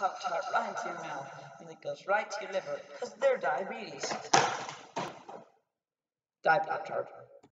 Pop-Tart right into your mouth, and it goes right to your liver, because they're diabetes. Die Pop-Tart.